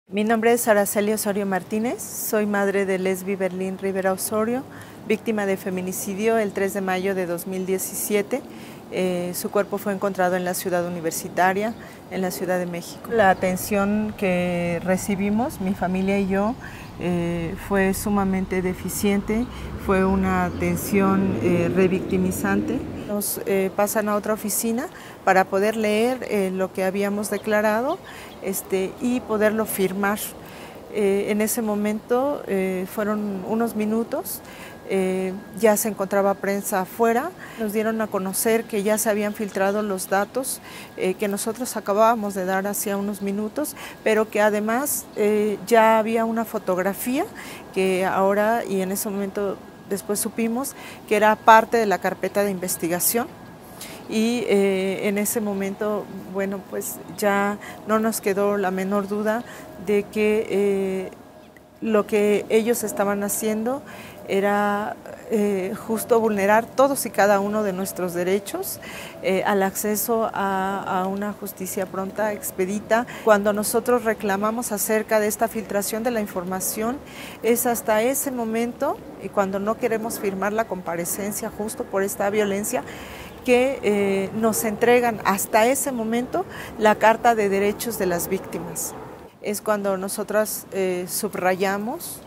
Mi nombre es Araceli Osorio Martínez, soy madre de Lesbi Berlín Rivera Osorio, víctima de feminicidio el 3 de mayo de 2017. Su cuerpo fue encontrado en la ciudad universitaria, en la Ciudad de México. La atención que recibimos, mi familia y yo, fue sumamente deficiente, fue una atención revictimizante. Nos pasan a otra oficina para poder leer lo que habíamos declarado y poderlo firmar. En ese momento fueron unos minutos, ya se encontraba prensa afuera, nos dieron a conocer que ya se habían filtrado los datos que nosotros acabábamos de dar hacía unos minutos, pero que además ya había una fotografía que ahora y en ese momento después supimos que era parte de la carpeta de investigación. Y en ese momento, bueno, pues ya no nos quedó la menor duda de que lo que ellos estaban haciendo era justo vulnerar todos y cada uno de nuestros derechos al acceso a una justicia pronta, expedita. Cuando nosotros reclamamos acerca de esta filtración de la información, es hasta ese momento, y cuando no queremos firmar la comparecencia justo por esta violencia, que nos entregan hasta ese momento la Carta de Derechos de las Víctimas. Es cuando nosotras subrayamos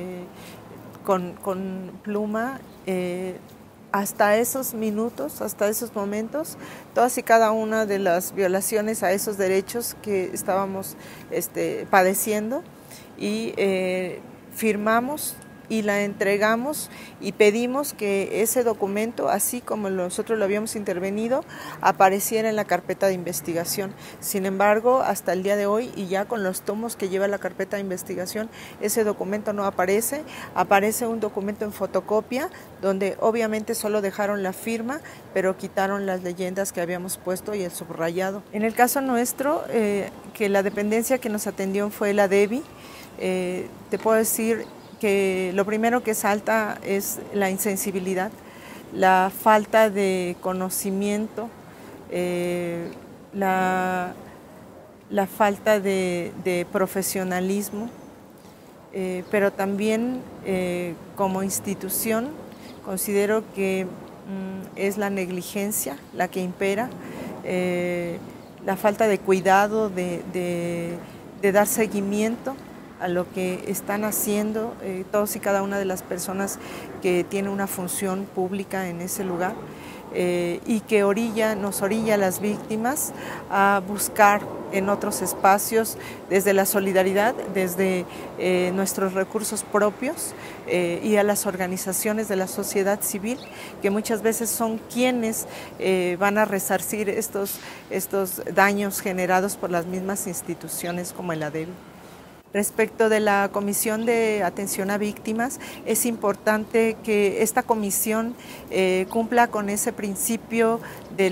con pluma hasta esos minutos, hasta esos momentos, todas y cada una de las violaciones a esos derechos que estábamos padeciendo y firmamos y la entregamos y pedimos que ese documento, así como nosotros lo habíamos intervenido, apareciera en la carpeta de investigación. Sin embargo, hasta el día de hoy y ya con los tomos que lleva la carpeta de investigación, ese documento no aparece, aparece un documento en fotocopia donde obviamente solo dejaron la firma, pero quitaron las leyendas que habíamos puesto y el subrayado. En el caso nuestro, que la dependencia que nos atendió fue la DEVI, te puedo decir que lo primero que salta es la insensibilidad, la falta de conocimiento, la falta de profesionalismo, pero también como institución considero que es la negligencia la que impera, la falta de cuidado, de dar seguimiento a lo que están haciendo todos y cada una de las personas que tienen una función pública en ese lugar y que nos orilla a las víctimas a buscar en otros espacios desde la solidaridad, desde nuestros recursos propios y a las organizaciones de la sociedad civil, que muchas veces son quienes van a resarcir estos daños generados por las mismas instituciones como el ADEVI. Respecto de la Comisión de Atención a Víctimas, es importante que esta comisión cumpla con ese principio de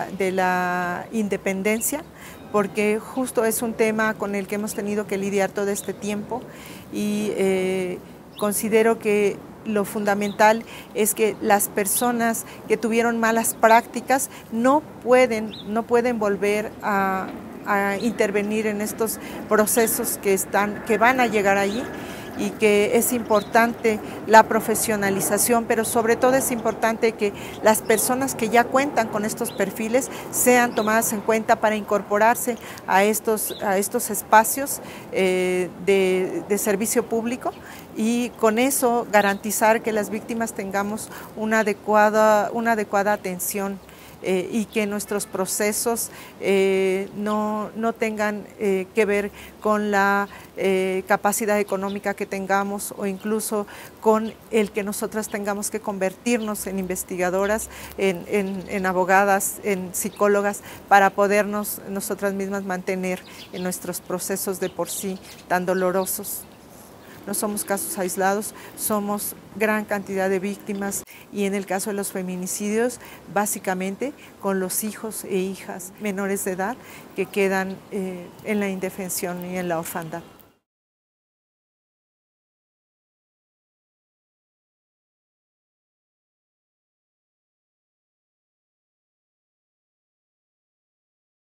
la independencia, porque justo es un tema con el que hemos tenido que lidiar todo este tiempo y considero que lo fundamental es que las personas que tuvieron malas prácticas no pueden volver a intervenir en estos procesos que van a llegar allí, y que es importante la profesionalización, pero sobre todo es importante que las personas que ya cuentan con estos perfiles sean tomadas en cuenta para incorporarse a estos espacios de servicio público y con eso garantizar que las víctimas tengamos una adecuada atención. Y que nuestros procesos no tengan que ver con la capacidad económica que tengamos o incluso con el que nosotras tengamos que convertirnos en investigadoras, en abogadas, en psicólogas, para podernos nosotras mismas mantener en nuestros procesos de por sí tan dolorosos. No somos casos aislados, somos gran cantidad de víctimas y en el caso de los feminicidios, básicamente con los hijos e hijas menores de edad que quedan en la indefensión y en la orfandad.